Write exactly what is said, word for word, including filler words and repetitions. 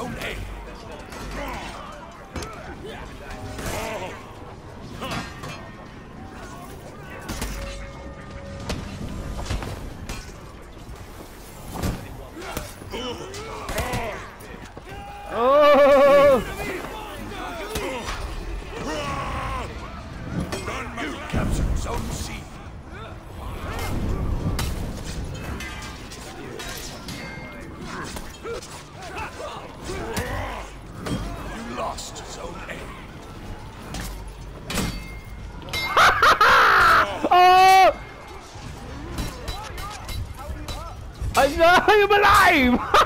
Zone A. Oh! You captured Zone C. You lost Zone A. Oh! I know I'm alive!